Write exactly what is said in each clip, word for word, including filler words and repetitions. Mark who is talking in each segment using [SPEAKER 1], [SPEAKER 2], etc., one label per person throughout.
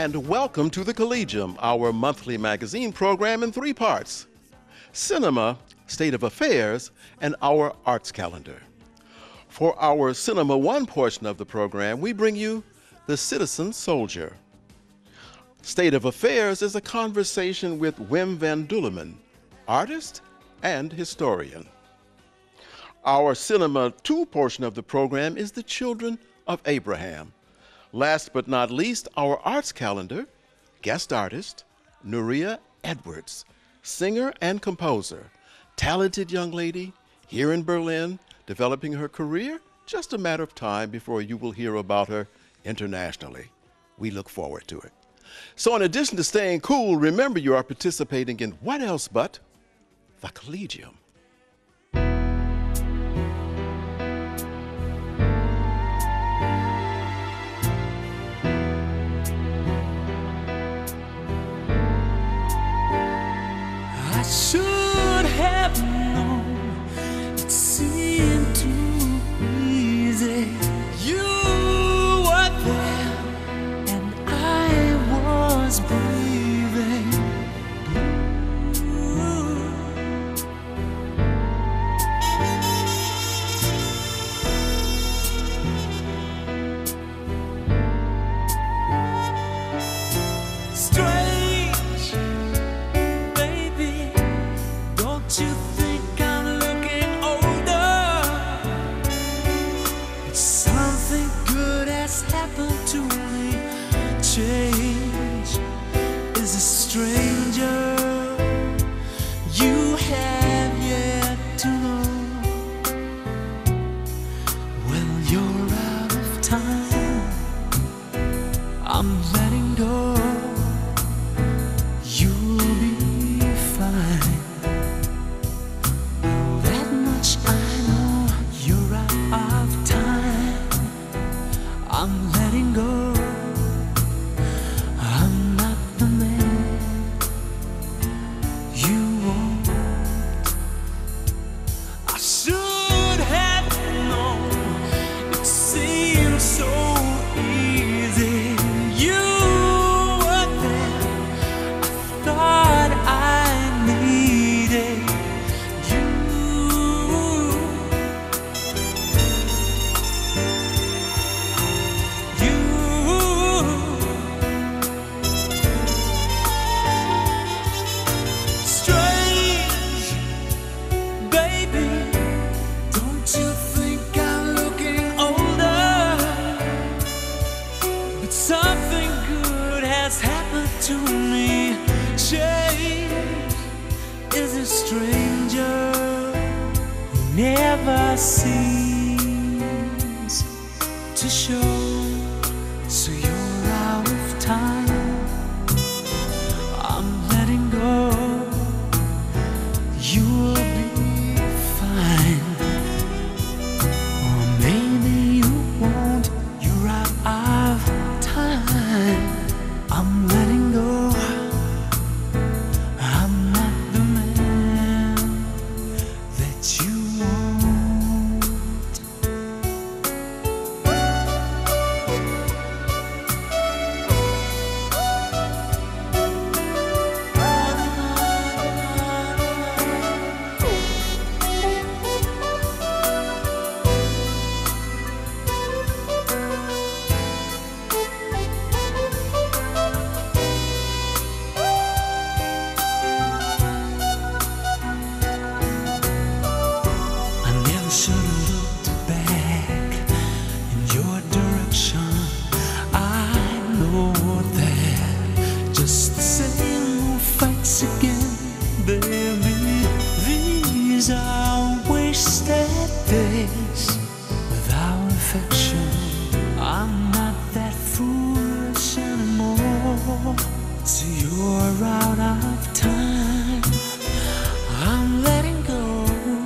[SPEAKER 1] and welcome to the Collegium, our monthly magazine program in three parts: cinema, state of affairs, and our arts calendar. For our Cinema One portion of the program, we bring you The Citizen Soldier. State of Affairs is a conversation with Wim van Dullemen, artist and historian. Our Cinema Two portion of the program is The Children of Abraham. Last but not least, our arts calendar, guest artist, Nuria Edwards, singer and composer, talented young lady here in Berlin, developing her career. Just a matter of time before you will hear about her internationally. We look forward to it. So in addition to staying cool, remember you are participating in what else but the Collegium.
[SPEAKER 2] I should have known it seemed too easy. You were there and I was breathing blue. Strange, baby, don't you think I'm looking older? It's something good has happened to me. Change is a stranger you have yet to know. Well, you're out of time. I'm letting go. You'll be fine. That much I know. You're out of time. I'm letting go. I'm not the man you want. I should have known. It seemed so easy. You were there. I thought I needed you. Strange, baby, don't you think I'm looking older? But something good has happened to me. Change is a stranger who never seems to show. So you're out of time. I'm letting go. You'll be fine. Or maybe you won't. You're out of time. I'm letting go. I'm not the man that you want. I never should have looked back in your direction. I know that just the same old fights again, baby. These are wasted days without affection. I'm not that foolish anymore. So you're out of time. I'm letting go.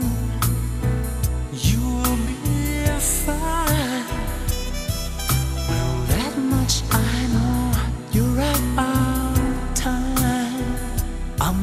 [SPEAKER 2] You'll be fine. Well, that much I know. You're out of time. I'm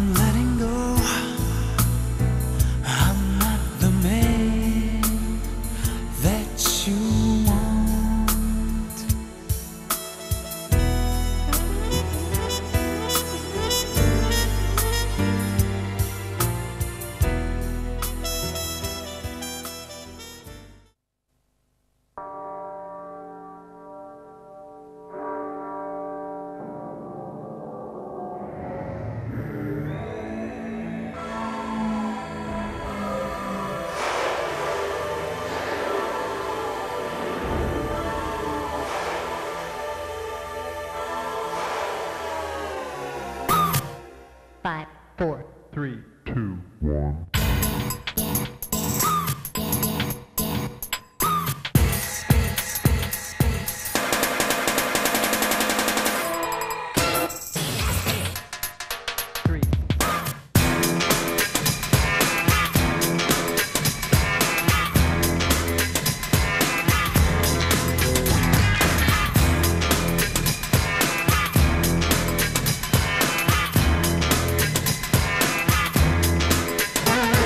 [SPEAKER 3] four, three,
[SPEAKER 4] two, one.
[SPEAKER 3] three.
[SPEAKER 2] Thank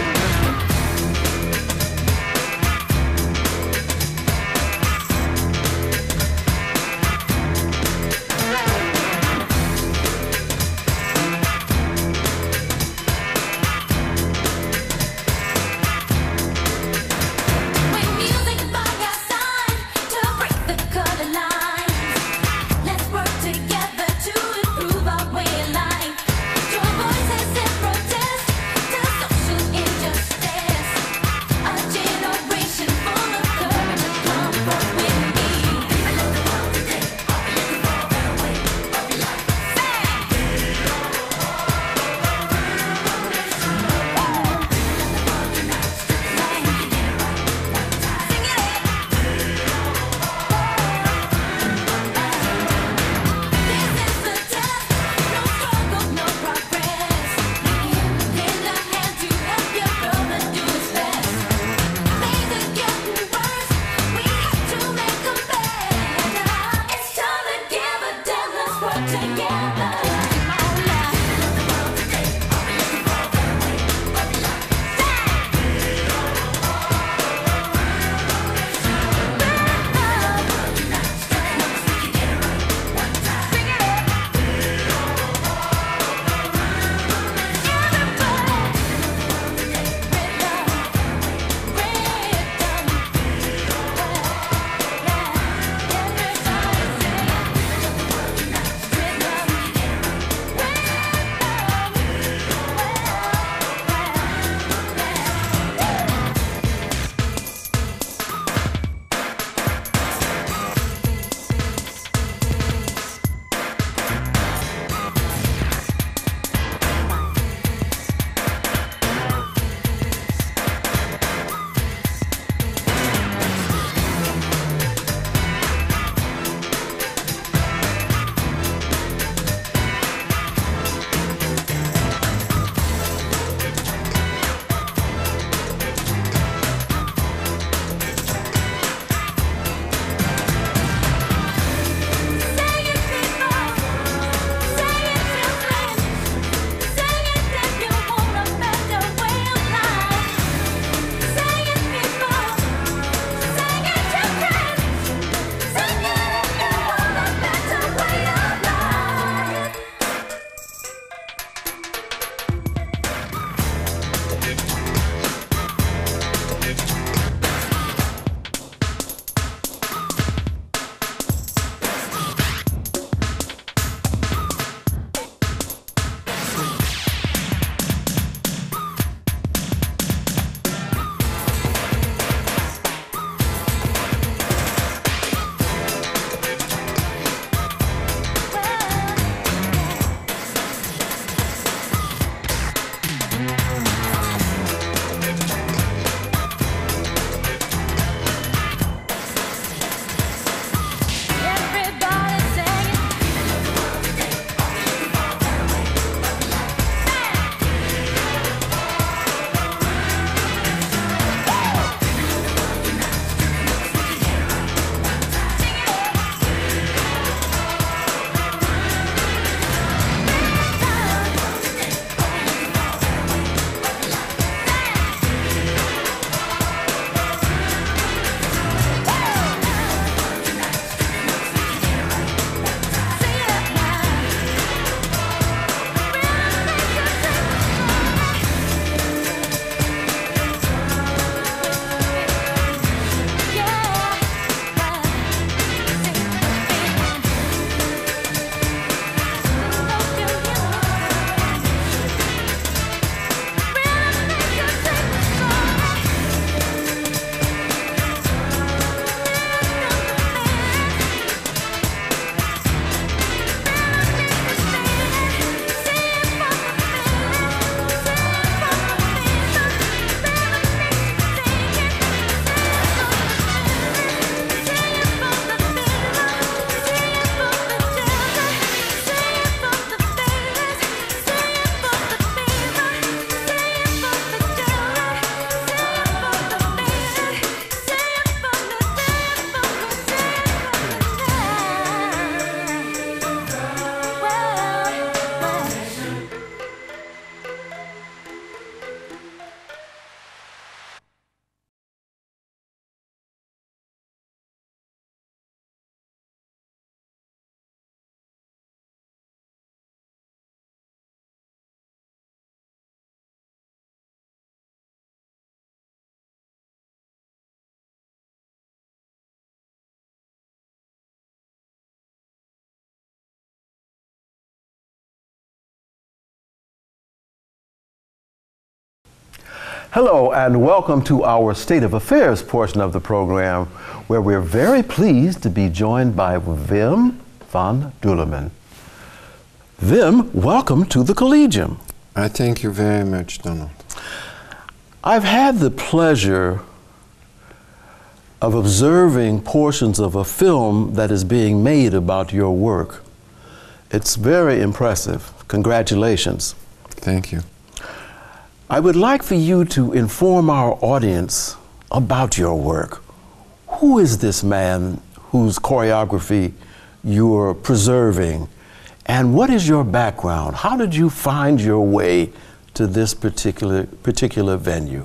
[SPEAKER 1] Hello and welcome to our State of Affairs portion of the program, where we're very pleased to be joined by Wim van Dullemen. Wim, welcome to the Collegium.
[SPEAKER 3] I thank you very much, Donald.
[SPEAKER 1] I've had the pleasure of observing portions of a film that is being made about your work. It's very impressive. Congratulations.
[SPEAKER 3] Thank you.
[SPEAKER 1] I would like for you to inform our audience about your work. Who is this man whose choreography you're preserving? And what is your background? How did you find your way to this particular, particular venue?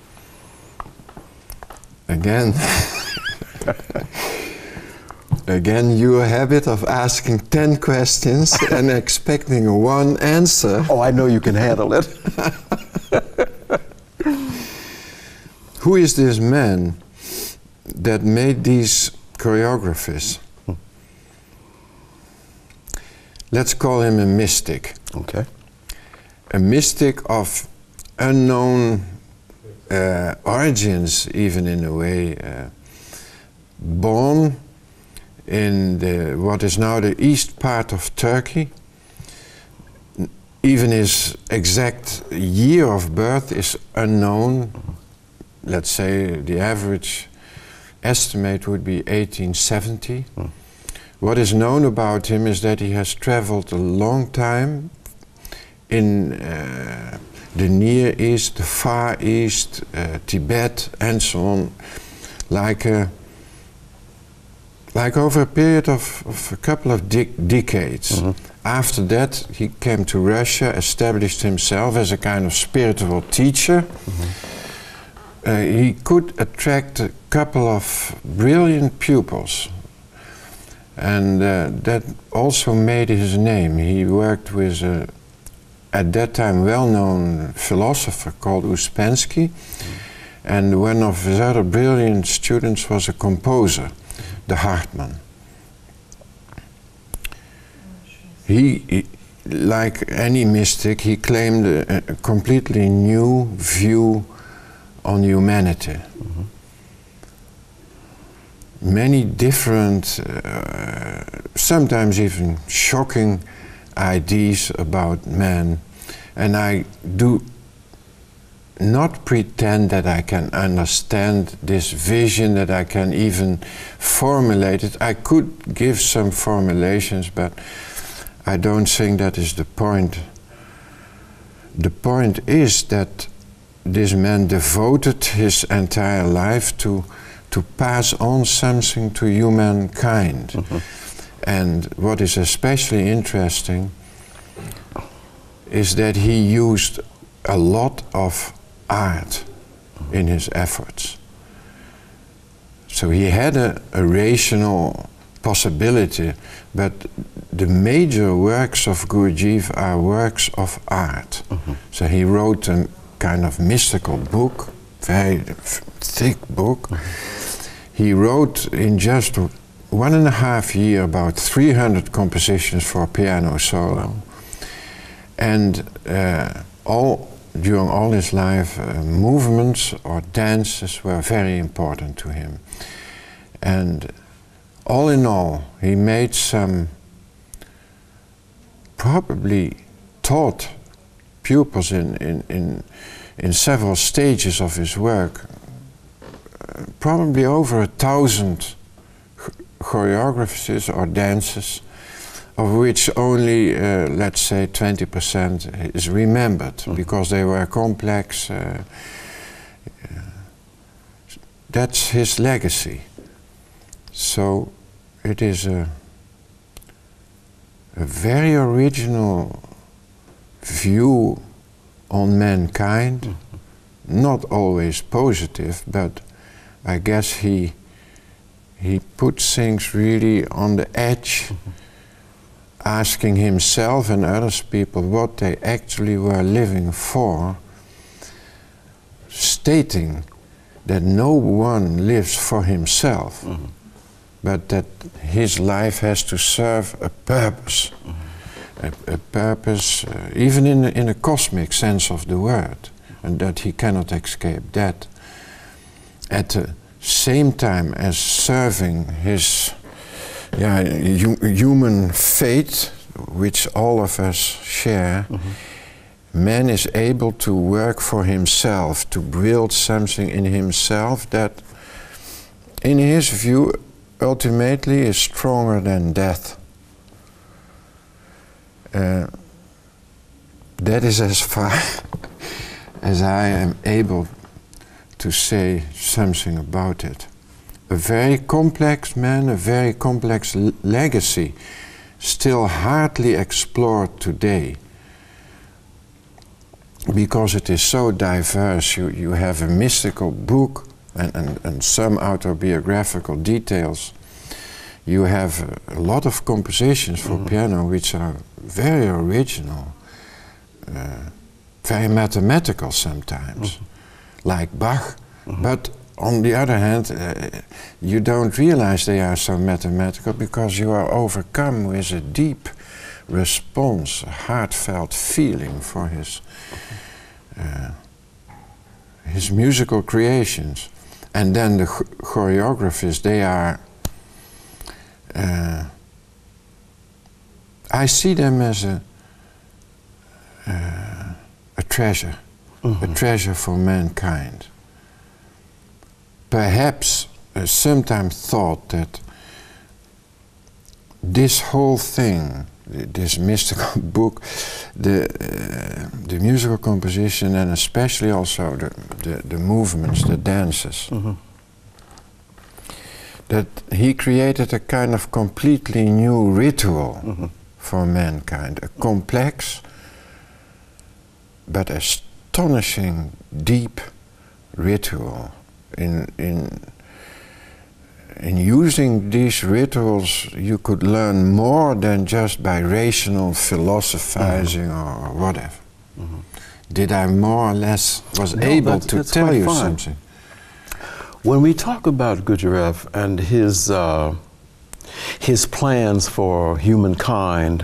[SPEAKER 3] Again, again, your habit of asking ten questions and expecting one answer.
[SPEAKER 1] Oh, I know you can handle it.
[SPEAKER 3] Who is this man that made these choreographies? Hmm. Let's call him a mystic.
[SPEAKER 1] Okay.
[SPEAKER 3] A mystic of unknown uh, origins, even in a way. Uh, born in the, what is now the east part of Turkey. Even his exact year of birth is unknown. Let's say the average estimate would be eighteen seventy. Mm. What is known about him is that he has traveled a long time in uh, the Near East, the Far East, uh, Tibet, and so on, like a, like over a period of, of a couple of de decades. Mm-hmm. After that, he came to Russia, established himself as a kind of spiritual teacher. Mm-hmm. Uh, he could attract a couple of brilliant pupils, and uh, that also made his name. He worked with a, at that time, well-known philosopher called Uspensky, mm-hmm. and one of his other brilliant students was a composer, the Hartmann. He, he, like any mystic, he claimed a, a completely new view on humanity. Mm-hmm. Many different, uh, sometimes even shocking ideas about man, and I do not pretend that I can understand this vision, that I can even formulate it. I could give some formulations, but I don't think that is the point. The point is that this man devoted his entire life to to pass on something to humankind. Mm-hmm. And what is especially interesting is that he used a lot of art in his efforts. So he had a, a rational possibility, but the major works of Gurdjieff are works of art. Mm-hmm. So he wrote a kind of mystical book, very thick book. Mm-hmm. He wrote in just one and a half year about three hundred compositions for piano solo. And uh, all, during all his life, uh, movements or dances were very important to him. And all in all, he made some, probably taught pupils in, in, in, in several stages of his work, uh, probably over a thousand choreographies or dances, of which only, uh, let's say, twenty percent is remembered, mm-hmm. because they were complex. Uh, uh, that's his legacy. So it is a, a very original view on mankind, mm-hmm. not always positive, but I guess he he put things really on the edge, mm-hmm. asking himself and other people what they actually were living for, stating that no one lives for himself, mm-hmm. but that his life has to serve a purpose, mm-hmm. a, a purpose, uh, even in, in a cosmic sense of the word. and that he cannot escape that. At the same time as serving his yeah, hu human fate, which all of us share, mm-hmm. man is able to work for himself, to build something in himself that, in his view, ultimately is stronger than death. Uh, that is as far as I am able to say something about it. A very complex man, a very complex l legacy, still hardly explored today. Because it is so diverse, you, you have a mystical book and, and, and some autobiographical details. You have a, a lot of compositions for mm-hmm. piano which are very original, uh, very mathematical sometimes, mm-hmm. like Bach. Mm-hmm. But on the other hand, uh, you don't realize they are so mathematical because you are overcome with a deep response, a heartfelt feeling for his uh, his musical creations. And then the ch choreographers, they are, uh, I see them as a, uh, a treasure, mm-hmm. a treasure for mankind. Perhaps uh, sometimes thought that this whole thing, this mystical book, the uh, the musical composition, and especially also the the, the movements, the dances, mm-hmm. that he created a kind of completely new ritual mm-hmm. for mankind, a complex but astonishing deep ritual. In in In using these rituals, you could learn more than just by rational philosophizing mm-hmm. or whatever. Mm-hmm. Did I more or less was no, able that's, to that's tell you fine. something?
[SPEAKER 1] When we talk about Gujarev and his uh, his plans for humankind,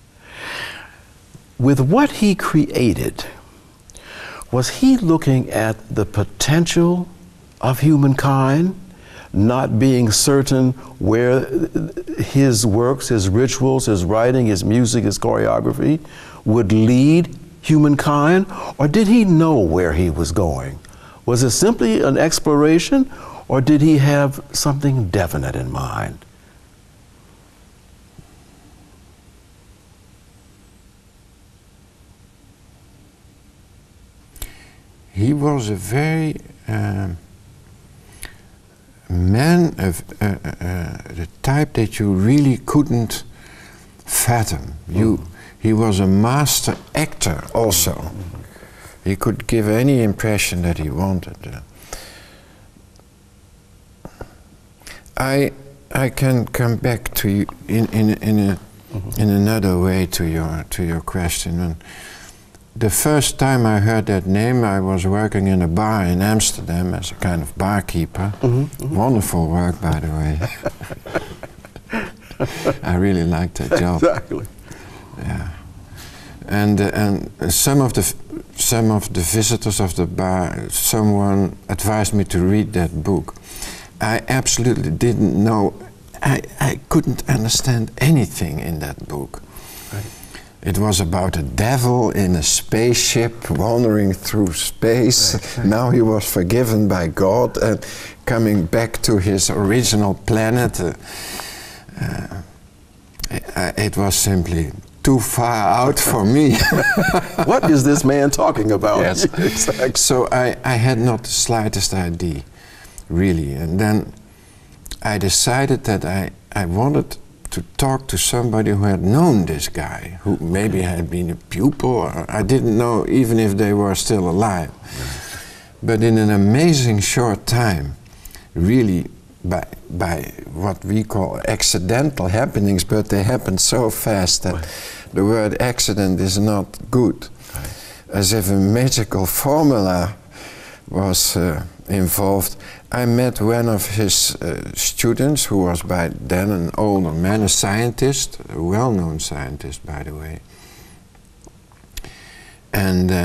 [SPEAKER 1] with what he created, was he looking at the potential of humankind, not being certain where his works, his rituals, his writing, his music, his choreography would lead humankind? Or did he know where he was going? Was it simply an exploration, or did he have something definite in mind?
[SPEAKER 3] He was a very uh, man of uh, uh, uh, the type that you really couldn't fathom. Mm. You, he was a master actor also. Mm-hmm. He could give any impression that he wanted. Uh, I I can come back to you in in in a mm-hmm. in another way to your to your question. And the first time I heard that name, I was working in a bar in Amsterdam as a kind of barkeeper. Mm-hmm, mm-hmm. Wonderful work, by the way. I really liked that job.
[SPEAKER 1] Exactly.
[SPEAKER 3] Yeah. And uh, and some of the f some of the visitors of the bar, someone advised me to read that book. I absolutely didn't know. I I couldn't understand anything in that book. Right. It was about a devil in a spaceship wandering through space. Right, right. Now he was forgiven by God and coming back to his original planet. Uh, uh, it, it was simply too far out for me.
[SPEAKER 1] What is this man talking about?
[SPEAKER 3] Yes, exactly. So I, I had not the slightest idea, really. And then I decided that I, I wanted to talk to somebody who had known this guy, who maybe had been a pupil, or I didn't know even if they were still alive. But in an amazing short time, really by, by what we call accidental happenings, but they happened so fast that right. the word accident is not good. Right. As if a magical formula was uh, involved. I met one of his uh, students, who was by then an older man, a scientist, a well-known scientist, by the way. And uh,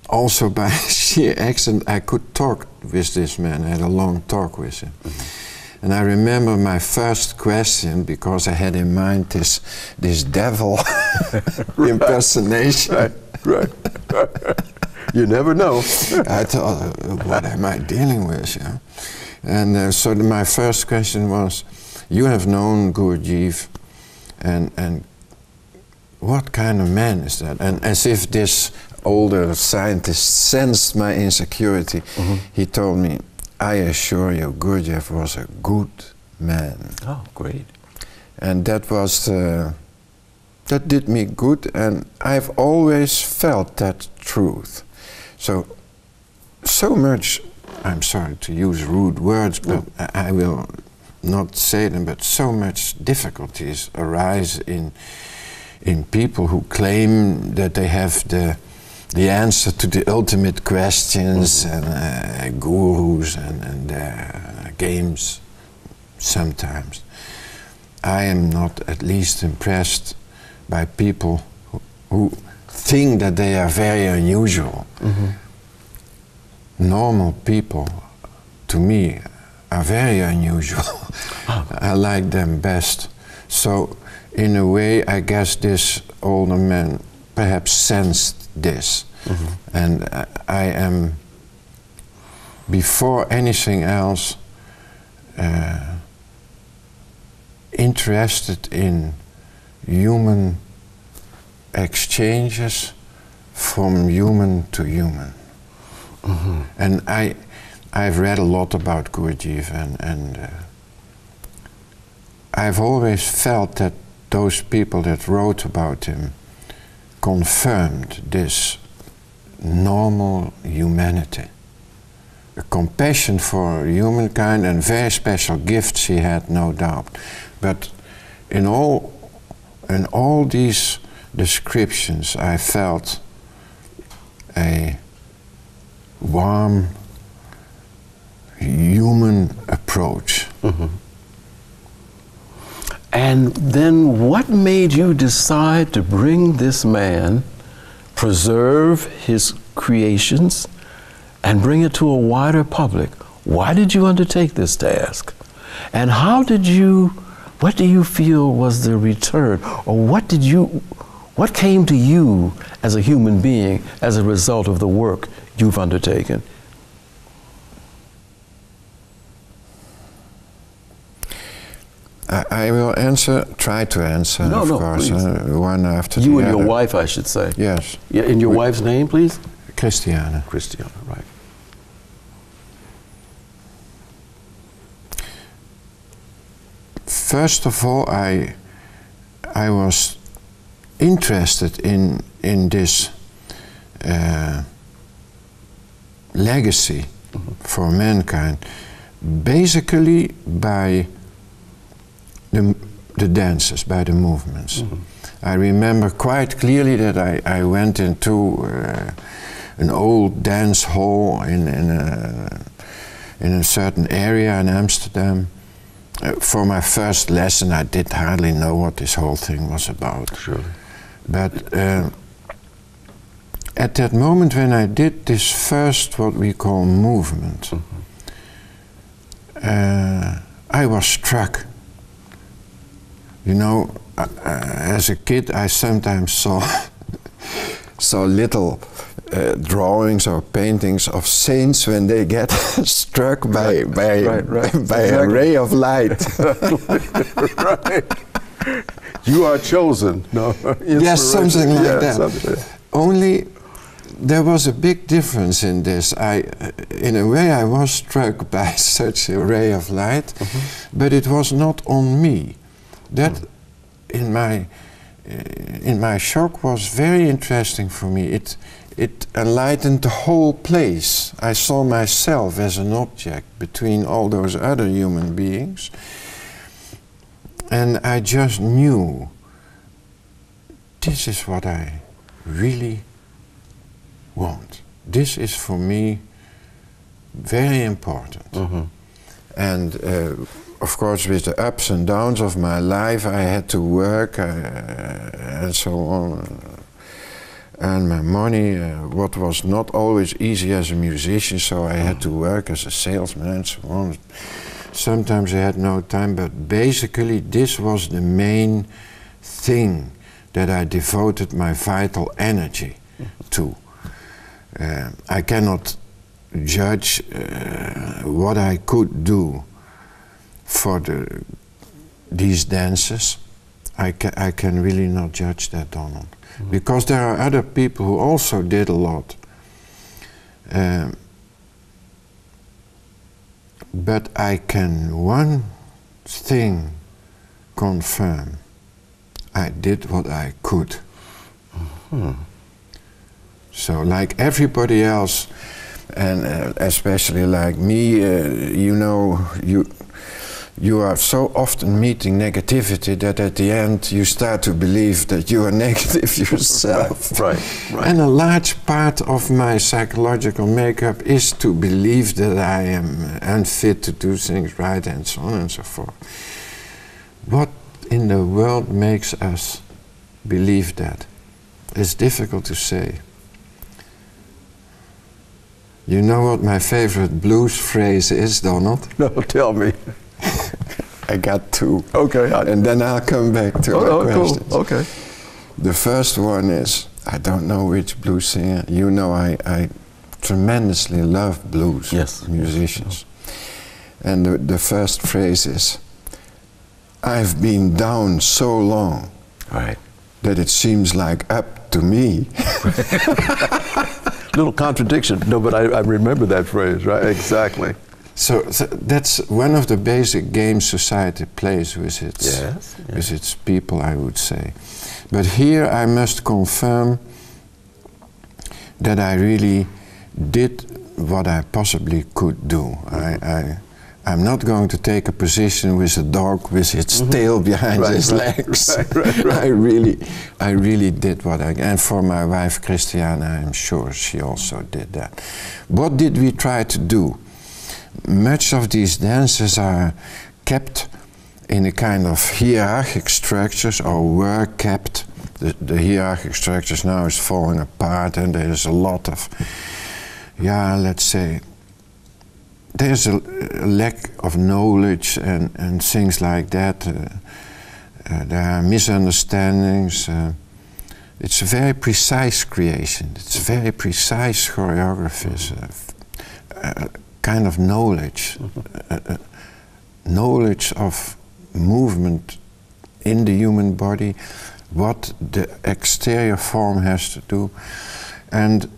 [SPEAKER 3] also by sheer accident, I could talk with this man. I had a long talk with him. Mm-hmm. And I remember my first question, because I had in mind this, this devil right. impersonation.
[SPEAKER 1] Right, right. You never know.
[SPEAKER 3] I thought, uh, what am I dealing with? Yeah? And uh, so the, my first question was, you have known Gurdjieff, and, and what kind of man is that? And as if this older scientist sensed my insecurity, mm-hmm. he told me, I assure you, Gurdjieff was a good man.
[SPEAKER 1] Oh, great.
[SPEAKER 3] And that was, uh, that did me good, and I've always felt that truth. So, so much, I'm sorry to use rude words, but no. I, I will not say them, but so much difficulties arise in, in people who claim that they have the the answer to the ultimate questions, mm-hmm. and uh, gurus and, and uh, games sometimes. I am not at least impressed by people who, who think that they are very unusual. Mm-hmm. Normal people, to me, are very unusual. Oh. I like them best. So, in a way, I guess this older man perhaps sensed this. Mm-hmm. And I, I am, before anything else, uh, interested in human exchanges from human to human. Mm-hmm. And I, I've read a lot about Gurdjieff, and, and uh, I've always felt that those people that wrote about him confirmed this normal humanity, a compassion for humankind, and very special gifts he had, no doubt. But in all, in all these descriptions, I felt a warm, human approach.
[SPEAKER 1] Mm-hmm. And then what made you decide to bring this man, preserve his creations, and bring it to a wider public? Why did you undertake this task? And how did you, what do you feel was the return? Or what did you, what came to you as a human being as a result of the work you've undertaken?
[SPEAKER 3] I, I will answer, try to answer,
[SPEAKER 1] no,
[SPEAKER 3] of
[SPEAKER 1] no,
[SPEAKER 3] course, uh, one after
[SPEAKER 1] you
[SPEAKER 3] the
[SPEAKER 1] and
[SPEAKER 3] other.
[SPEAKER 1] your wife, I should say.
[SPEAKER 3] Yes.
[SPEAKER 1] Yeah, and your we, wife's name, please?
[SPEAKER 3] Christiana.
[SPEAKER 1] Christiana, right.
[SPEAKER 3] First of all, I, I was interested in, in this uh, legacy mm-hmm. for mankind, basically by the, the dances, by the movements. Mm-hmm. I remember quite clearly that I, I went into uh, an old dance hall in, in, a, in a certain area in Amsterdam. Uh, for my first lesson, I did hardly know what this whole thing was about.
[SPEAKER 1] Sure.
[SPEAKER 3] But uh, at that moment when I did this first, what we call movement, mm-hmm. uh, I was struck. You know, uh, as a kid, I sometimes saw saw little uh, drawings or paintings of saints when they get struck by right. by, right, right. by exactly. a ray of light.
[SPEAKER 1] Right. You are chosen. No.
[SPEAKER 3] Yes, something like
[SPEAKER 1] yeah,
[SPEAKER 3] that.
[SPEAKER 1] Something.
[SPEAKER 3] Only there was a big difference in this. I, in a way, I was struck by such a ray of light, mm-hmm. but it was not on me. That, mm. in my uh, in my shock, was very interesting for me. It it enlightened the whole place. I saw myself as an object between all those other human beings, and I just knew this is what I really want. This is for me very important. Mm-hmm. And uh, of course, with the ups and downs of my life, I had to work uh, and so on. and my money, uh, what was not always easy as a musician, so I had to work as a salesman and so on. Sometimes I had no time, but basically this was the main thing that I devoted my vital energy to. Uh, I cannot judge uh, what I could do for the, these dances. I, ca I can really not judge that, Donald. Mm-hmm. Because there are other people who also did a lot. Um, but I can one thing confirm. I did what I could. Mm-hmm. So like everybody else, and uh, especially like me, uh, you know, you you are so often meeting negativity that at the end you start to believe that you are negative yourself.
[SPEAKER 1] Right, right, right.
[SPEAKER 3] And a large part of my psychological makeup is to believe that I am unfit to do things right and so on and so forth. What in the world makes us believe that? It's difficult to say. You know what my favorite blues phrase is, Donald?
[SPEAKER 1] No, tell me.
[SPEAKER 3] I got two.
[SPEAKER 1] Okay. I
[SPEAKER 3] and then I'll come back to
[SPEAKER 1] oh,
[SPEAKER 3] my
[SPEAKER 1] oh,
[SPEAKER 3] questions.
[SPEAKER 1] Cool. Okay.
[SPEAKER 3] The first one is, I don't know which blues singer. You know I, I tremendously love blues
[SPEAKER 1] yes.
[SPEAKER 3] musicians. And the, the first phrase is, I've been down so long
[SPEAKER 1] right.
[SPEAKER 3] that it seems like up to me.
[SPEAKER 1] Little contradiction. No, but I, I remember that phrase, right? Exactly.
[SPEAKER 3] So, so that's one of the basic games society plays with its,
[SPEAKER 1] yes, yes.
[SPEAKER 3] with its people, I would say. But here I must confirm that I really did what I possibly could do. Mm-hmm. I, I, I'm not going to take a position with a dog with its mm-hmm. tail behind right, its right, legs. Right, right, right. I really, I really did what I, and for my wife Christiana, I'm sure she also did that. What did we try to do? Much of these dances are kept in a kind of hierarchic structures, or were kept. The, the hierarchic structures now is falling apart, and there's a lot of, yeah, let's say, there's a, a lack of knowledge and, and things like that. Uh, uh, there are misunderstandings. Uh, it's a very precise creation. It's very precise choreographies. Uh, uh, kind of knowledge, mm-hmm. uh, uh, knowledge of movement in the human body, what the exterior form has to do. And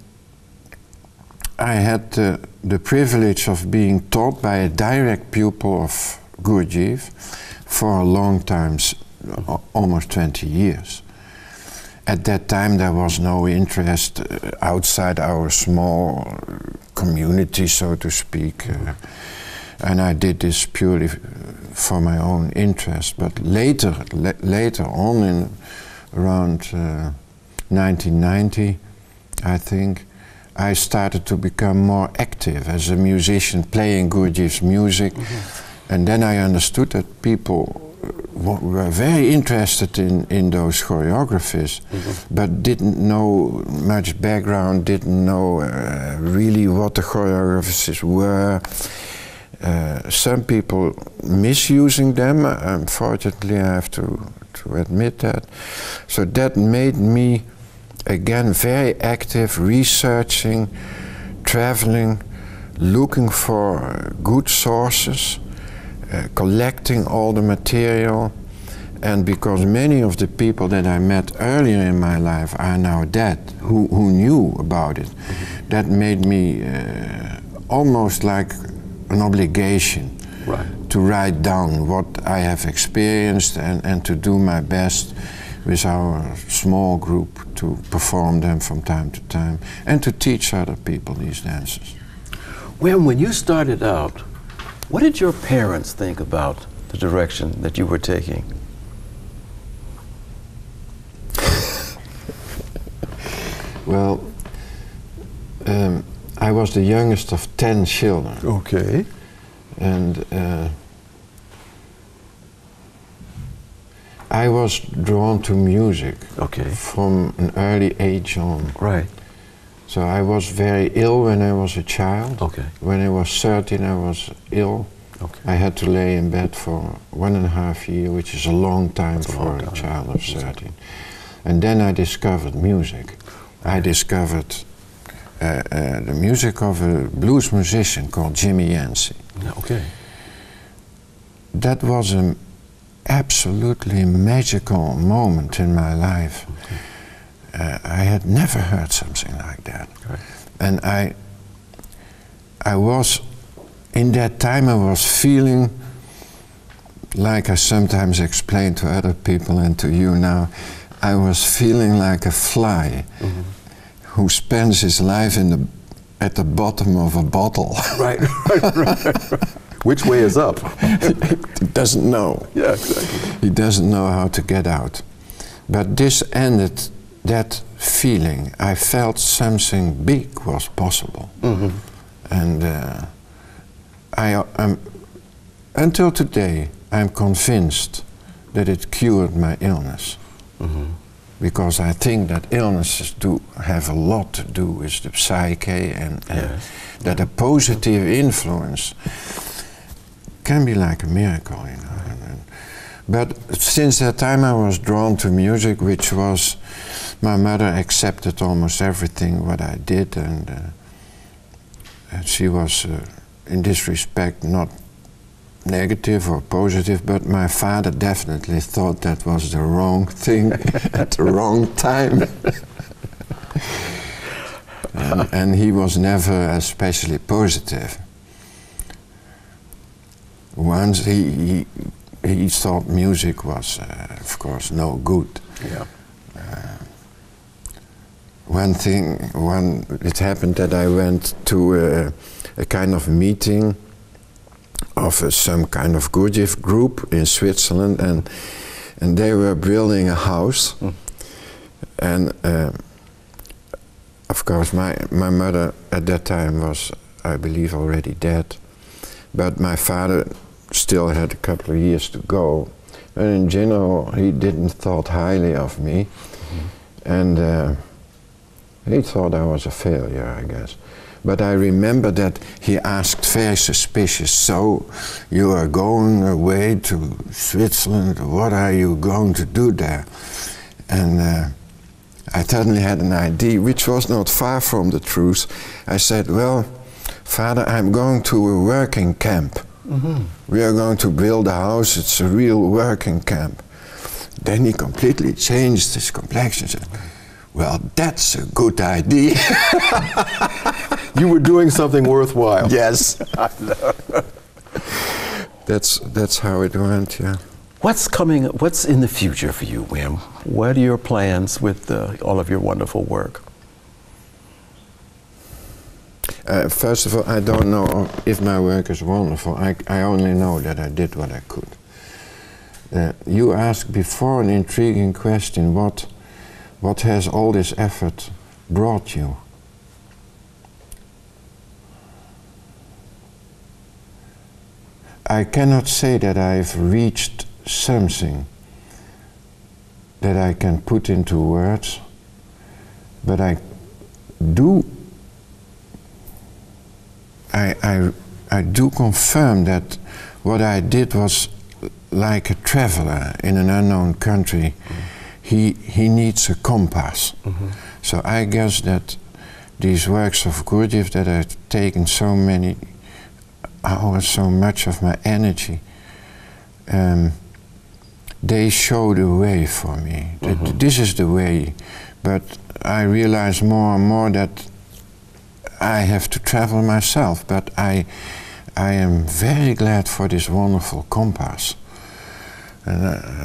[SPEAKER 3] I had uh, the privilege of being taught by a direct pupil of Gurdjieff for a long time, mm-hmm. almost twenty years. At that time there was no interest uh, outside our small community, so to speak, uh, and I did this purely for my own interest. But later, la later on, in around uh, nineteen ninety, I think, I started to become more active as a musician, playing Gurdjieff's music, mm-hmm. and then I understood that people were very interested in, in those choreographies, mm-hmm. but didn't know much background, didn't know uh, really what the choreographies were. Uh, some people misusing them, unfortunately I have to, to admit that. So that made me, again, very active, researching, traveling, looking for good sources, Uh, collecting all the material, and because many of the people that I met earlier in my life are now dead, who, who knew about it, mm-hmm. that made me uh, almost like an obligation right. to write down what I have experienced and, and to do my best with our small group to perform them from time to time and to teach other people these dances.
[SPEAKER 1] Well, when you started out, what did your parents think about the direction that you were taking?
[SPEAKER 3] Well, um, I was the youngest of ten children.
[SPEAKER 1] Okay.
[SPEAKER 3] And uh, I was drawn to music
[SPEAKER 4] okay.
[SPEAKER 3] from an early age on.
[SPEAKER 4] Right.
[SPEAKER 3] So I was very ill when I was a child.
[SPEAKER 4] Okay.
[SPEAKER 3] When I was thirteen, I was ill.
[SPEAKER 4] Okay.
[SPEAKER 3] I had to lay in bed for one and a half year, which is a long time
[SPEAKER 4] That's
[SPEAKER 3] for
[SPEAKER 4] a, long
[SPEAKER 3] a
[SPEAKER 4] time.
[SPEAKER 3] child of thirteen. And then I discovered music. I discovered uh, uh, the music of a blues musician called Jimmy Yancey.
[SPEAKER 4] Okay.
[SPEAKER 3] That was an absolutely magical moment in my life.
[SPEAKER 4] Okay.
[SPEAKER 3] Uh, I had never heard something like that.
[SPEAKER 4] Right.
[SPEAKER 3] And I, I was, in that time I was feeling, like I sometimes explain to other people and to you now, I was feeling like a fly mm-hmm. who spends his life in the, at the bottom of a bottle.
[SPEAKER 4] Right, right, right, right. Which way is up?
[SPEAKER 3] He doesn't know.
[SPEAKER 4] Yeah, exactly.
[SPEAKER 3] He doesn't know how to get out. But this ended that feeling. I felt something big was possible. Mm-hmm. And uh, I, um, until today, I'm convinced that it cured my illness. Mm-hmm. Because I think that illnesses do have a lot to do with the psyche, and, and
[SPEAKER 4] yes.
[SPEAKER 3] that a positive influence can be like a miracle, you know. But since that time I was drawn to music, which was, my mother accepted almost everything what I did, and, uh, and she was, uh, in this respect, not negative or positive, but my father definitely thought that was the wrong thing at the wrong time. and, and he was never especially positive. Once he, he, he thought music was, uh, of course, no good.
[SPEAKER 4] Yeah.
[SPEAKER 3] Uh, one thing, one, it happened that I went to a, a kind of meeting of uh, some kind of Gurdjieff group in Switzerland, and and they were building a house, mm. and uh, of course my my mother at that time was, I believe, already dead, but my father still had a couple of years to go, and in general he didn't thought highly of me, mm-hmm. and uh, he thought I was a failure, I guess. But I remember that he asked very suspicious, so you are going away to Switzerland, what are you going to do there? And uh, I suddenly had an idea, which was not far from the truth. I said, well, Father, I'm going to a working camp. Mm-hmm. We are going to build a house, it's a real working camp. Then he completely changed his complexion and said, well, that's a good idea.
[SPEAKER 4] You were doing something worthwhile.
[SPEAKER 3] Yes. that's that's how it went, yeah.
[SPEAKER 4] What's coming, what's in the future for you, Wim? What are your plans with uh, all of your wonderful work?
[SPEAKER 3] Uh, first of all, I don't know if my work is wonderful. I, I only know that I did what I could. Uh, you asked before an intriguing question, what What has all this effort brought you? I cannot say that I've reached something that I can put into words, but I do, I, I, I do confirm that what I did was like a traveler in an unknown country. Mm. He, he needs a compass. Mm-hmm. So I guess that these works of Gurdjieff that have taken so many hours, so much of my energy, um, they show the way for me. Mm-hmm. That this is the way. But I realize more and more that I have to travel myself. But I, I am very glad for this wonderful compass. And, uh,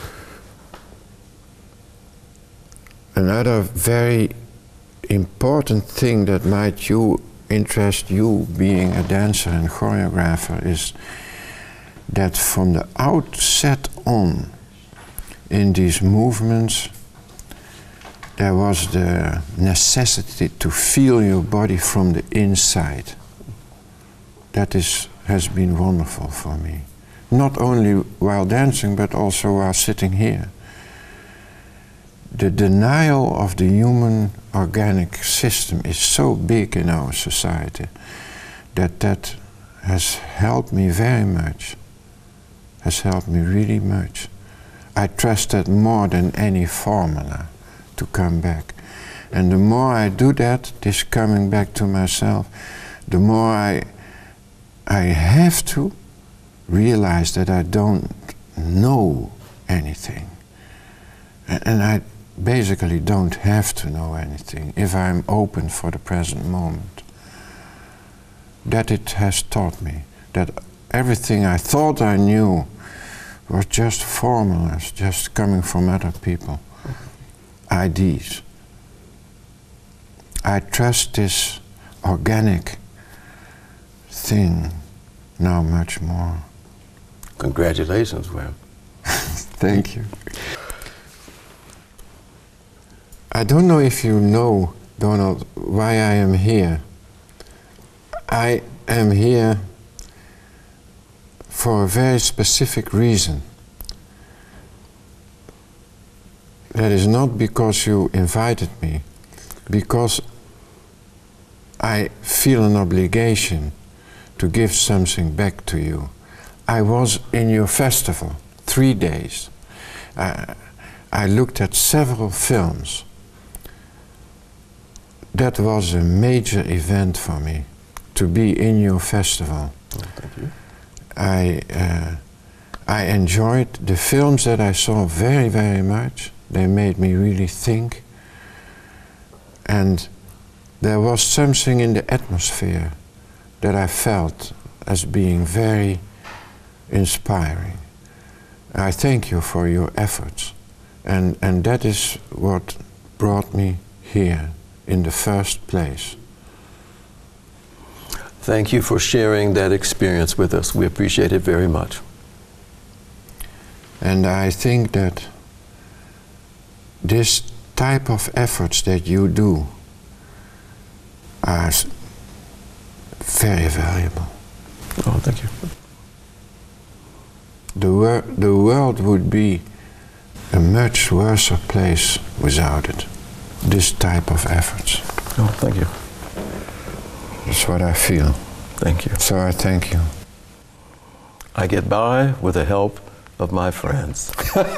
[SPEAKER 3] another very important thing that might you interest you, being a dancer and choreographer, is that from the outset on in these movements there was the necessity to feel your body from the inside. That is, has been wonderful for me. not only while dancing, but also while sitting here. The denial of the human organic system is so big in our society that that has helped me very much, has helped me really much. I trust that more than any formula to come back. And the more I do that, this coming back to myself, the more I, I have to realize that I don't know anything. And, and I basically don't have to know anything if I'm open for the present moment. That it has taught me, that everything I thought I knew was just formulas, just coming from other people, ideas. I trust this organic thing now much more.
[SPEAKER 4] Congratulations, Wim.
[SPEAKER 3] Thank you. I don't know if you know, Donald, why I am here. I am here for a very specific reason. That is not because you invited me, because I feel an obligation to give something back to you. I was in your festival, three days. I, I looked at several films. That was a major event for me, to be in your festival.
[SPEAKER 4] Oh, thank you.
[SPEAKER 3] I, uh, I enjoyed the films that I saw very, very much. They made me really think. And there was something in the atmosphere that I felt as being very inspiring. I thank you for your efforts. And, and that is what brought me here in the first place.
[SPEAKER 4] Thank you for sharing that experience with us. We appreciate it very much.
[SPEAKER 3] And I think that this type of efforts that you do are s- very valuable.
[SPEAKER 4] Oh, thank you.
[SPEAKER 3] The, wor the world would be a much worse place without it. This type of efforts.
[SPEAKER 4] Oh, thank you.
[SPEAKER 3] That's what I feel.
[SPEAKER 4] Thank you.
[SPEAKER 3] So I thank you.
[SPEAKER 4] I get by with the help of my friends.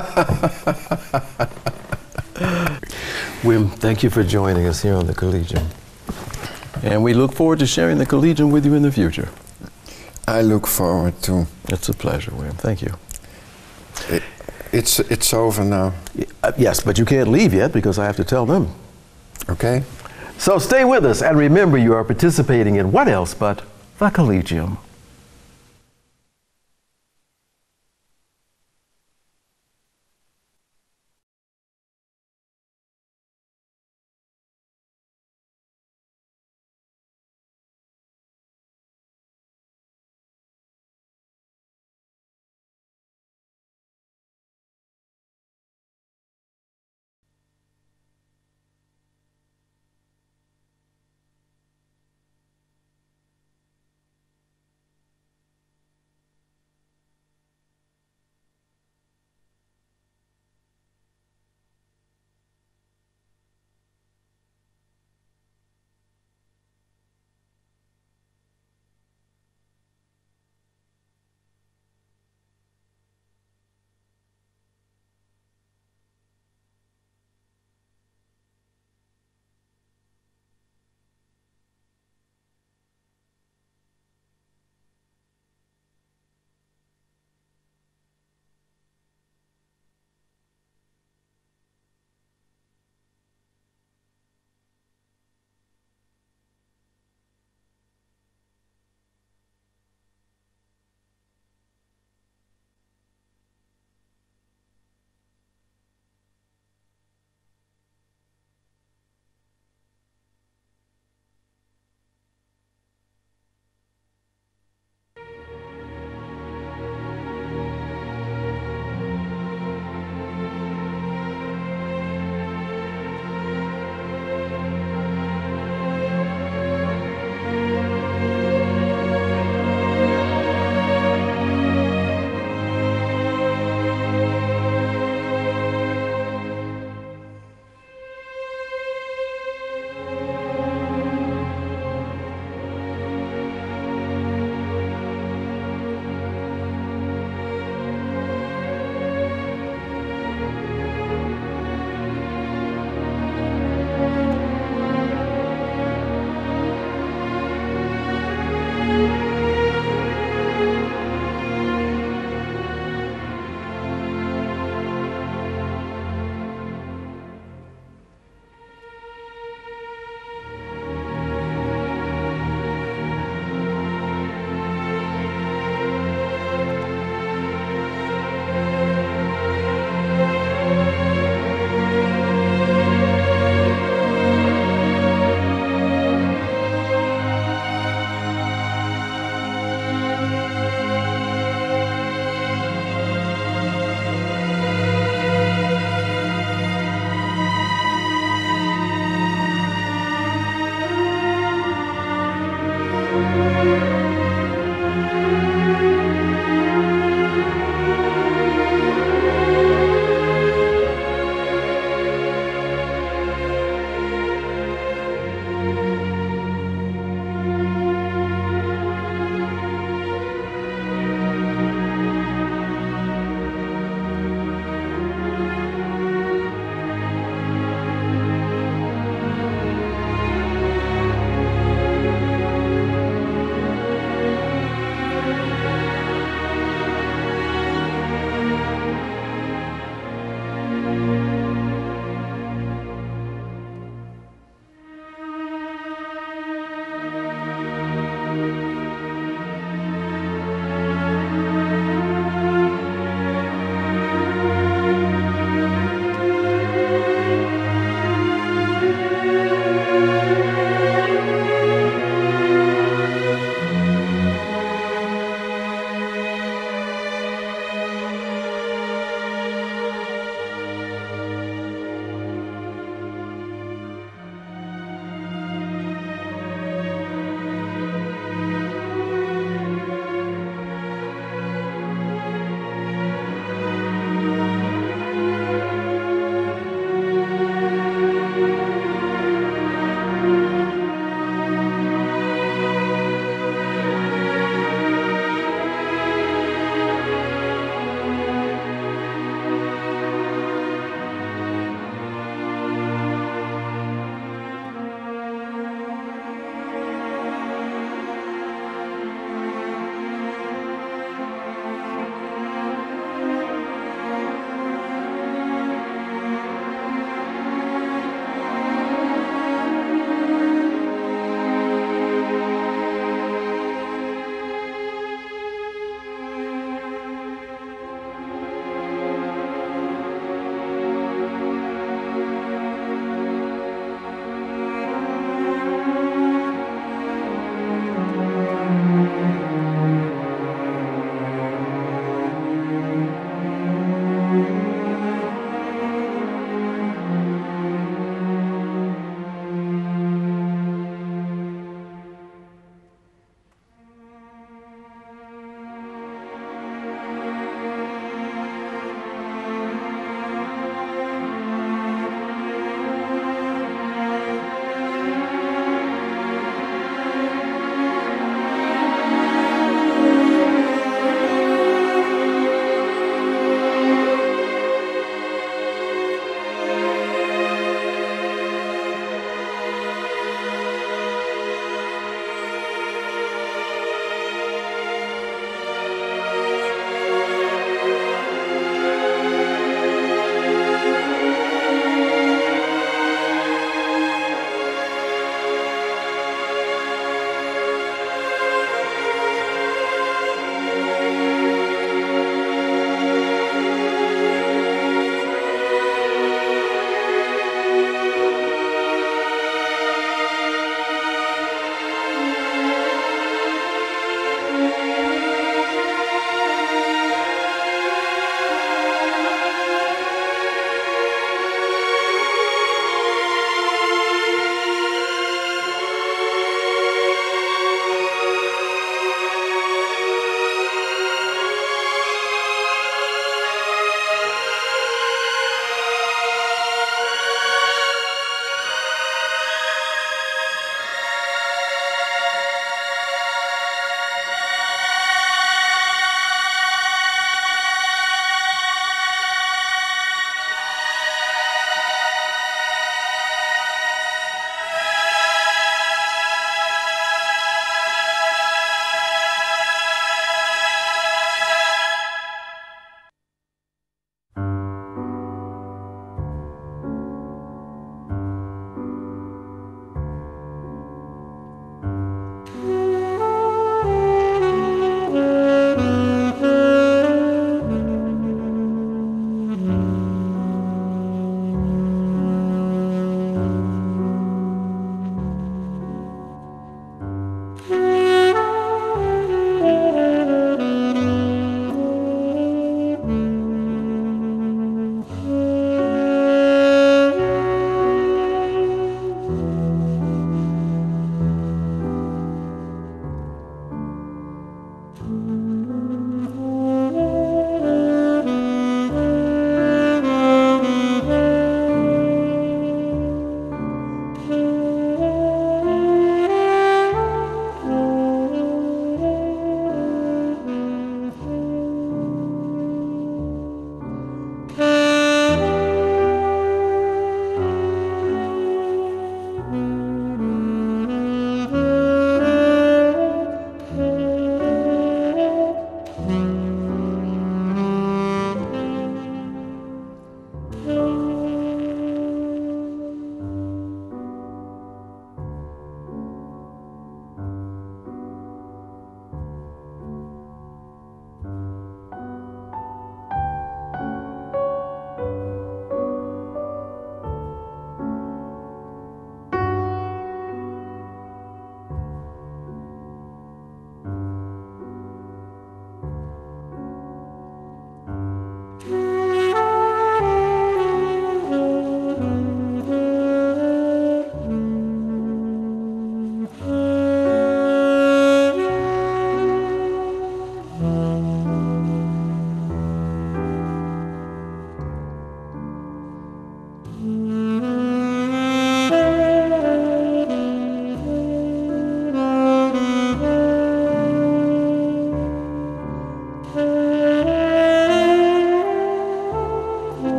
[SPEAKER 4] Wim, thank you for joining us here on the Collegium. And we look forward to sharing the Collegium with you in the future.
[SPEAKER 3] I look forward to.
[SPEAKER 4] It's a pleasure, Wim. Thank you.
[SPEAKER 3] It, it's, it's over now.
[SPEAKER 4] Uh, yes, but you can't leave yet because I have to tell them.
[SPEAKER 3] Okay?
[SPEAKER 4] So stay with us and remember you are participating in what else but the Collegium.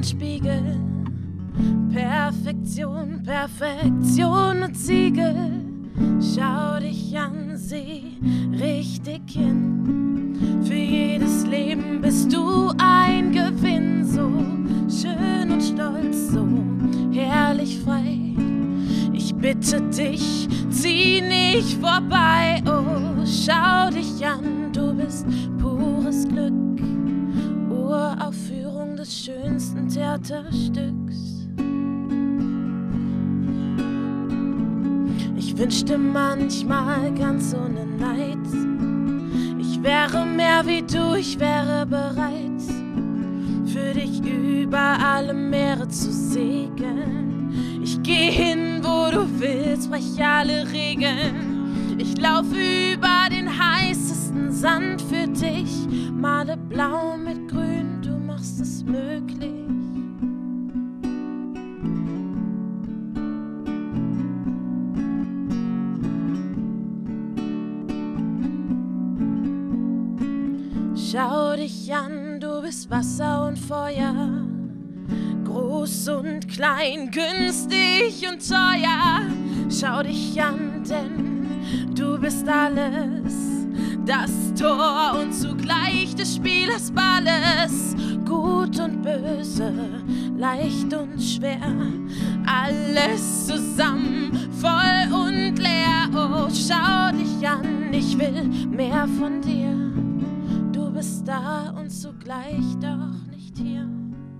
[SPEAKER 5] Spiegel. Perfektion, Perfektion und Siegel. Schau dich an, sieh richtig hin. Für jedes Leben bist du ein Gewinn. So schön und stolz, so herrlich frei. Ich bitte dich, zieh nicht vorbei. Oh, schau dich an, du bist pures Glück. Uraufführung des schönsten Theaterstücks. Ich wünschte manchmal ganz ohne Neid, ich wäre mehr wie du, ich wäre bereit, für dich über alle Meere zu segeln. Ich geh hin, wo du willst, brech alle Regeln. Ich lauf über den heißesten Sand für dich, male blau mit grün, du machst es möglich. Schau dich an, du bist Wasser und Feuer, groß und klein, günstig und teuer. Schau dich an, denn du bist alles, das Tor und zugleich des Spielers Balles. Gut und böse, leicht und schwer, alles zusammen, voll und leer. Oh, schau dich an, ich will mehr von dir. Du bist da und zugleich doch nicht hier.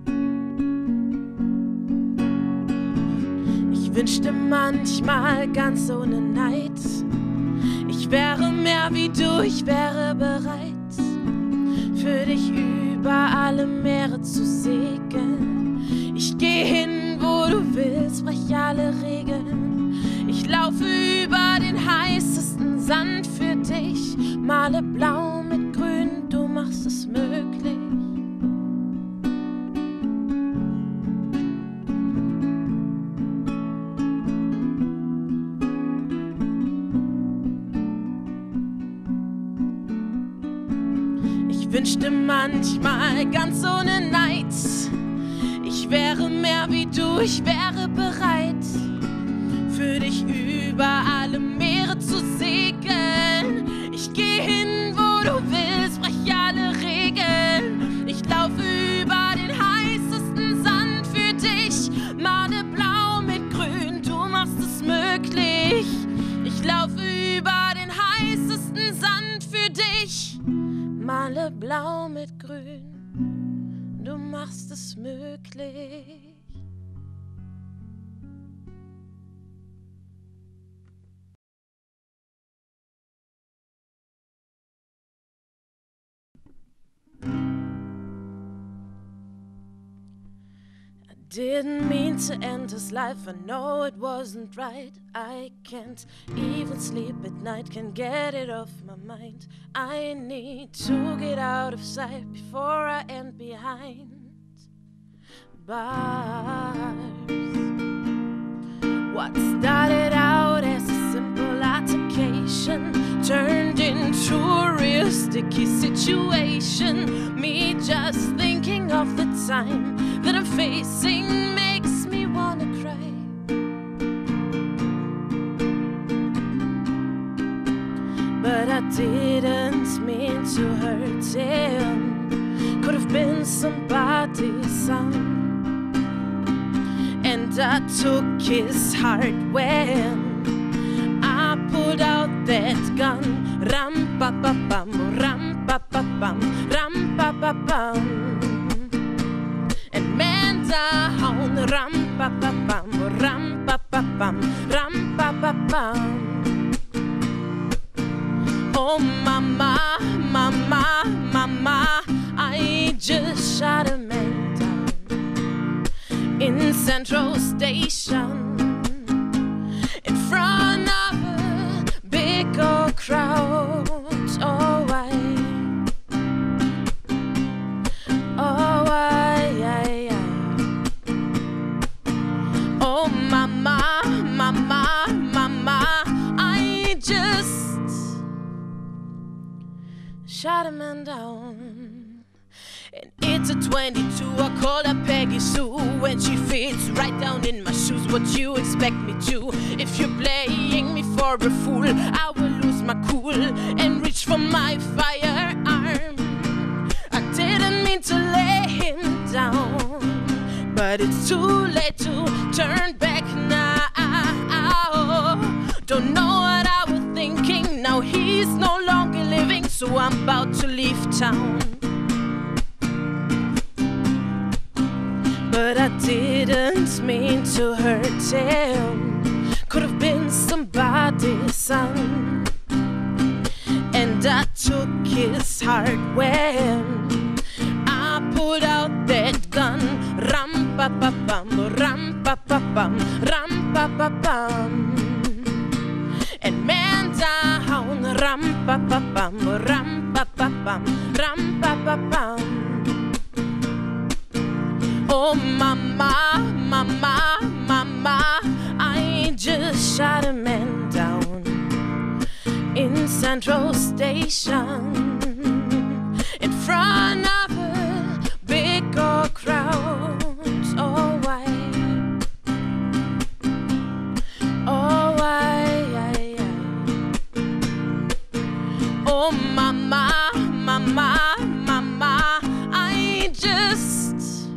[SPEAKER 5] Ich wünschte manchmal ganz ohne Neid, ich wäre mehr wie du, ich wäre bereit, für dich über alle Meere zu segeln. Ich geh hin, wo du willst, brech alle Regeln. Ich laufe über den heißesten Sand für dich, male blau mit grün, du machst es möglich. Ich wünschte manchmal ganz ohne Neid, ich wäre mehr wie du, ich wäre bereit, für dich über alle Meere zu segeln. Ich geh hin, wo du willst, brech alle Regeln. Ich laufe über den heißesten Sand für dich, male blau mit grün, du machst es möglich. Ich laufe über den heißesten Sand für dich, male blau mit grün, du machst es möglich. Didn't mean to end his life, I know it wasn't right. I can't even sleep at night, can't get it off my mind. I need to get out of sight before I end behind bars. What started out as a simple altercation turned into a real sticky situation. Me just thinking of the time that I'm facing makes me wanna cry. But I didn't mean to hurt him, could have been somebody's son. And I took his heart when I pulled out that gun. Ram pa pa pam, ram pa pa pam, ram pa pa pam. And man down, ram pa pa pam, ram pa pa pam, ram pa pa pam. Oh mama, mama, mama, I just shot a man down in Central Station in front of a big old crowd. Oh I, oh I, I, I. Oh mama, mama, mama, I just shot a man down And it's a twenty-two, I call her Peggy Sue. When she fits right down in my shoes, what you expect me to? If you're playing me for a fool, I will lose my cool and reach for my firearm. I didn't mean to lay him down, but it's too late to turn back now. Don't know what I was thinking, now he's no longer living, so I'm about to leave town. But I didn't mean to hurt him, could have been somebody's son. And I took his heart when I pulled out that gun. Ram pa pa bum, ram pa pa bum, ram pa pa bum. And man down, ram pa pa bum, ram pa pa bum, ram pa pa bum. Oh mama, mama, mama, I just shot a man down in Central Station in front of a big old crowd. Oh why, oh why, oh mama, mama, mama, I just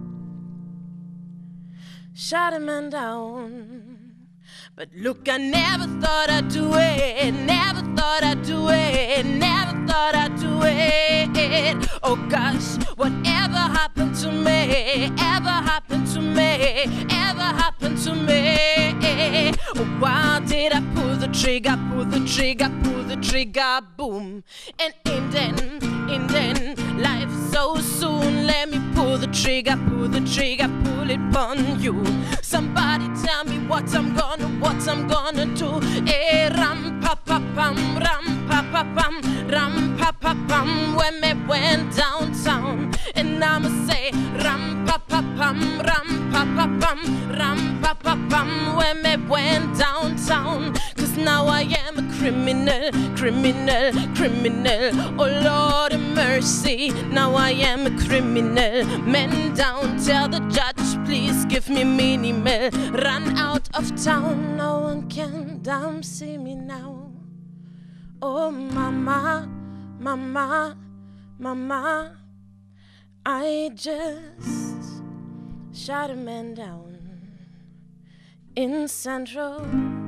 [SPEAKER 5] shot a man down. But look, I never thought I'd do it, never thought I'd do it, never thought I'd do it. Oh gosh, whatever happened to me, ever happened to me, ever happened to me. Oh, why did I pull the trigger, pull the trigger, pull the trigger, boom. And in then, in then, life so soon, let me pull the trigger, pull the trigger, pull it on you. Somebody tell me what I'm gonna, what I'm gonna do. Eh, ram pa pa pam, ram pa pa pam, ram pa pa pam. When me went downtown, and I'ma say ram pa pa pam, ram pa pa pam, ram pa pa pam. When me went downtown, 'cause now I am a criminal, criminal, criminal. Oh Lord have mercy, now I am a criminal. Men down, tell the judge, please give me minimal. Run out of town, no one can damn see me now. Oh mama, mama, mama, I just shot a man down in Central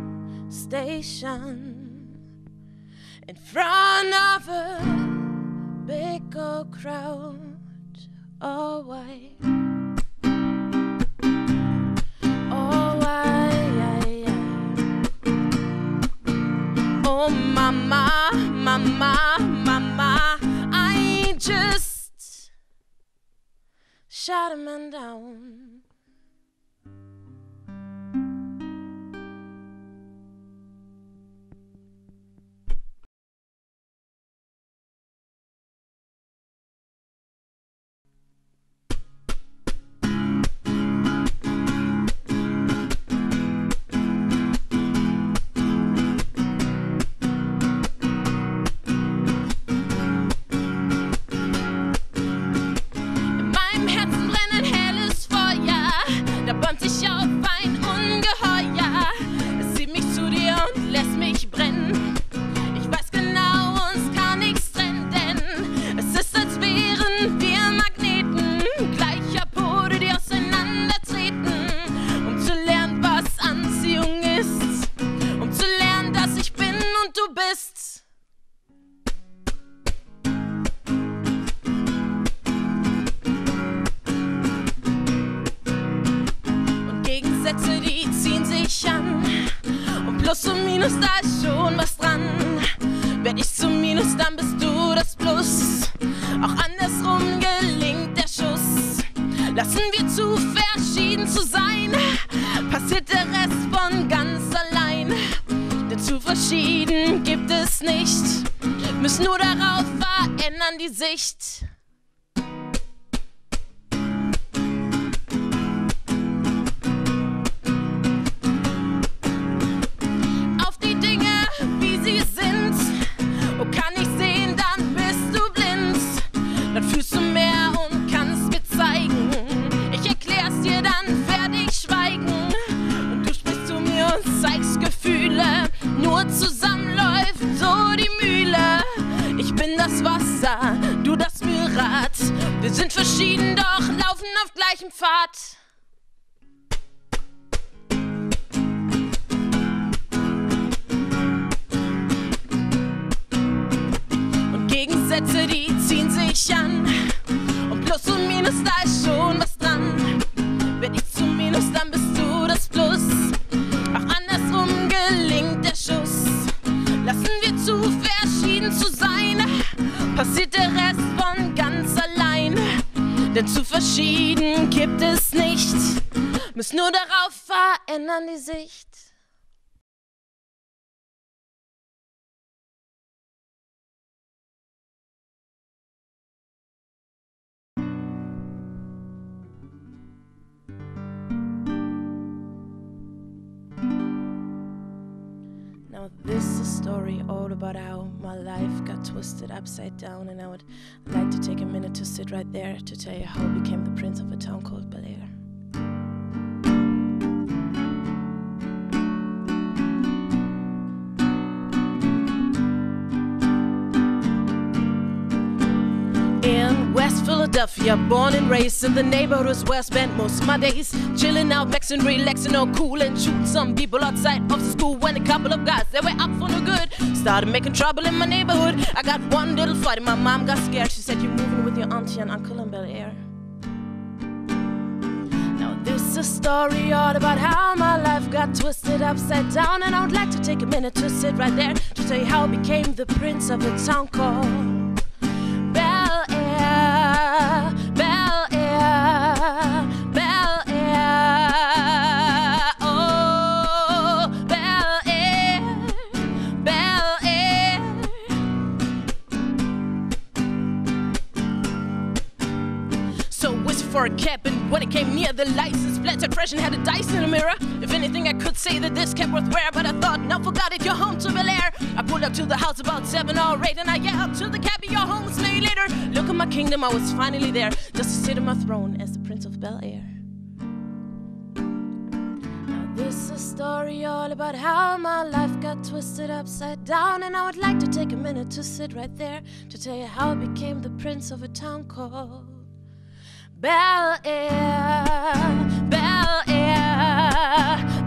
[SPEAKER 5] Station in front of a big old crowd. Oh why, oh why, oh mama, mama, mama, I just shot a man down. Plus und Minus, da ist schon was dran. Werd ich zum Minus, dann bist du das Plus. Auch andersrum gelingt der Schuss. Lassen wir zu, verschieden zu sein, passiert der Rest von ganz allein. Denn zu verschieden gibt es nicht, müssen nur darauf verändern die Sicht. Kann ich sehen, dann bist du blind. Dann fühlst du mehr und Wasser, du das Mühlrad. Wir sind verschieden, doch laufen auf gleichem Pfad. Und Gegensätze, die ziehen sich an. Und Plus und Minus, da ist schon was dran. Wenn ich zu Minus, dann bist du das Plus. Auch andersrum gelingt der Schuss. Lassen wir zu, verschieden zu sein, passiert der Rest von ganz allein. Denn zu verschieden gibt es nicht, müssen nur darauf verändern die Sicht. Now this is a story all about how my life got twisted upside down, and I would like to take a minute to sit right there to tell you how I became the prince of a town called Bel Air. In West Philadelphia, born and raised in the neighborhood where I spent most of my days. Chilling out, maxing, relaxing, all cool and shooting some people outside of the school. When a couple of guys, they were up for no good, started making trouble in my neighborhood. I got one little fight and my mom got scared. She said, you're moving with your auntie and uncle in Bel Air. Now this is a story all about how my life got twisted upside down, and I would like to take a minute to sit right there to tell you how I became the prince of a town called Bel Air, Bel Air, Bel Air, oh, Bel Air, Bel Air. So whistle for a cab, and when it came near the license plate, I crashed and had a dice in the mirror. If anything, I could say that this cab worth wear, but I thought, no, forgot it, you're home to Bel Air. I pulled up to the house about seven or eight, and I yelled to the cabbie, your home is made later. Look at my kingdom, I was finally there, just to sit on my throne as the Prince of Bel Air. Now this is a story all about how my life got twisted upside down, and I would like to take a minute to sit right there to tell you how I became the prince of a town called Bel Air, Bel Air,